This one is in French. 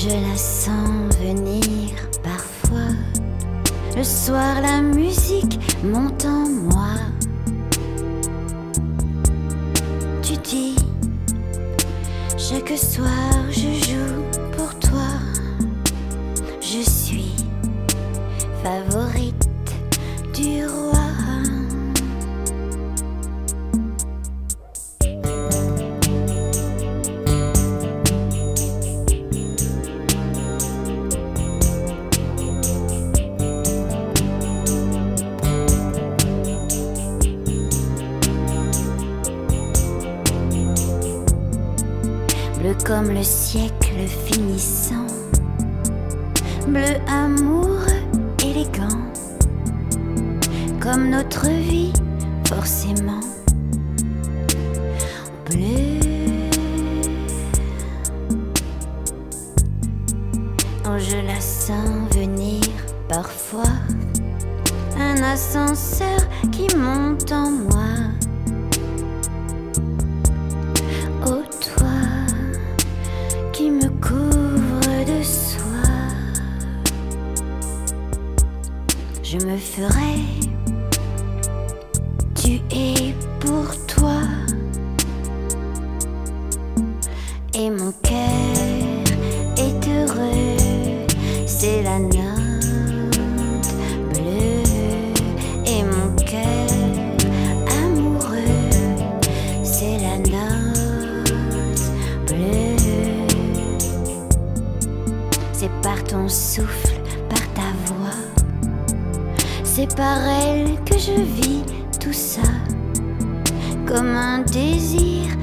Je la sens venir parfois. Le soir, la musique monte en moi. Tu dis, chaque soir je joue pour toi. Je suis favorite du roi. Bleu comme le siècle finissant, bleu amoureux élégant, comme notre vie forcément. Bleu, oh, je la sens venir parfois. Un ascenseur qui monte en moi. Oh toi qui me couvre de soie, je me ferai tuer pour toi. Et mon cœur est heureux, c'est la note bleue. Et mon cœur amoureux, c'est la note bleue. C'est par ton souffle, par ta voix, c'est par elle que je vis tout ça, comme un désir